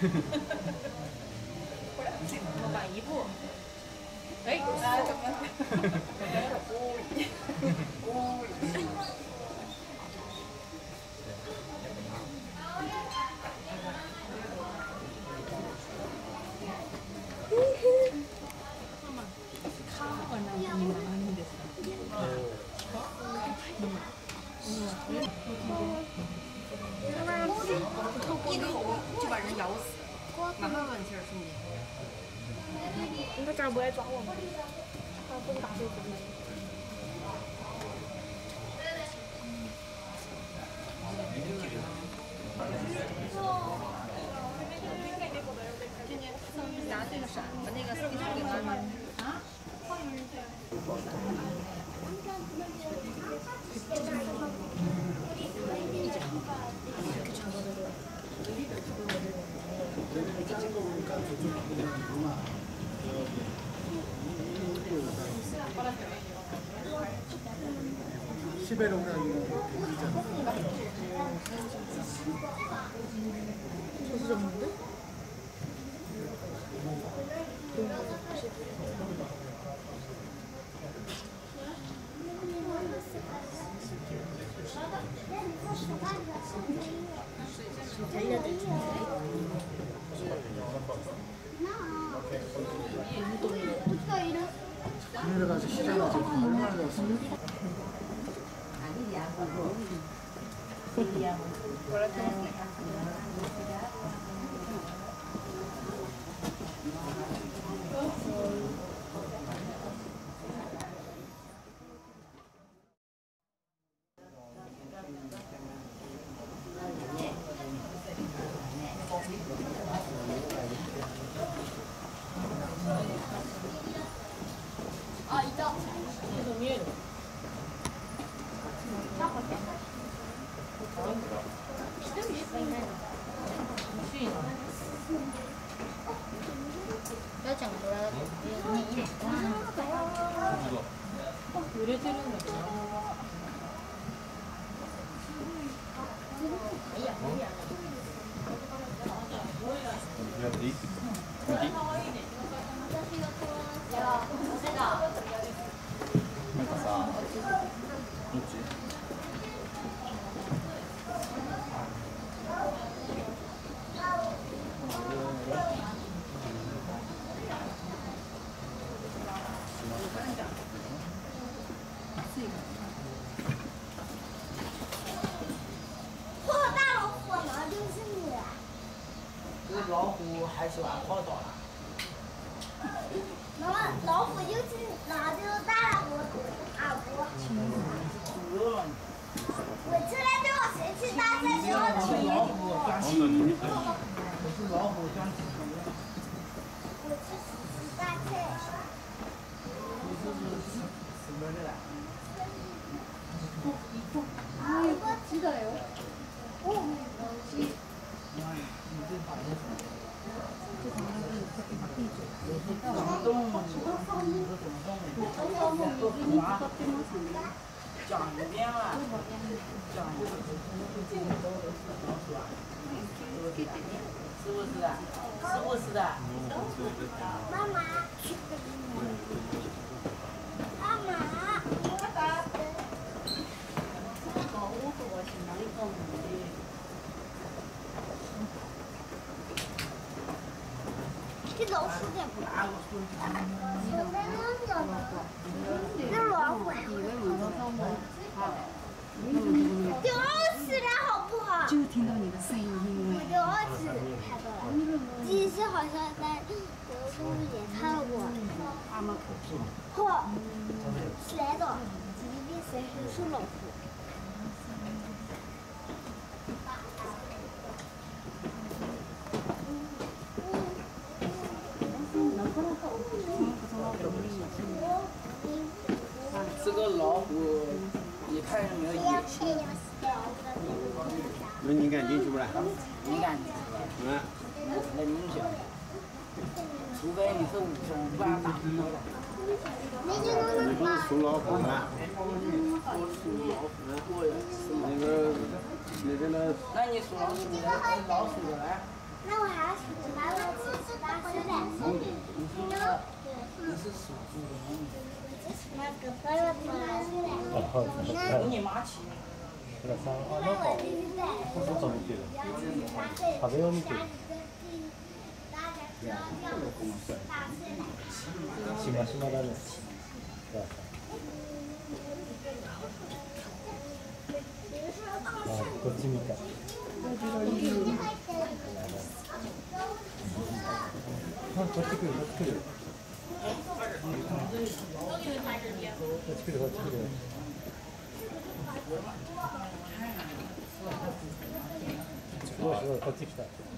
模板一步。哎，怎么？カーは何ですか？一口就把人咬死，马上断气儿，瞬间。 他这儿不爱抓我吗？他不打对方。 拿这个闪，把那个地上给它啊。 这是什么的？ 내려가서 시장을 지금 얼마나 좋았습니까? 아, 있다. 계속 위에로. 요래지는 거. なんかさ、どっち？ 破大老虎呢？就是你。 这老虎还喜欢跑道了。 妈妈，老虎就是哪就是大老虎耳朵。我出来对我谁去大赛时候的老虎装气，我是老虎装气。 我去洗大赛。 你这是什么的啦？ 啊，我记得哟。 你这打的什么？什么动物？你是什么动物？讲一遍啊！讲一遍。老鼠啊？是不是的？是不是的？ 妈妈。妈妈。这老鼠在不？我在那个。那老虎。丢死了好不好？ 就听到你的声音， 我丢死看到了。鸡是好像在动物园看到过。嚯，是来的，这边是老虎。 这个老虎，你看有没有野性？ 那你敢进去不啦？ 你敢进去吧？那你想，除非你是武装打的。 你不是属老虎吗？ 我属老虎， 那个，那个呢？ 那你属老鼠，你来老鼠的来。 那我还要数把我吃大吃的。 那是属猪的猫。 那个爸爸爸。 跟你妈骑。 福田さん、あ、なんか、外見てる。壁を見てる。しましまだね。あ、こっち見た。あ、こっち来る、こっち来る。こっち来る、こっち来る。すごいすごい、こっち来た。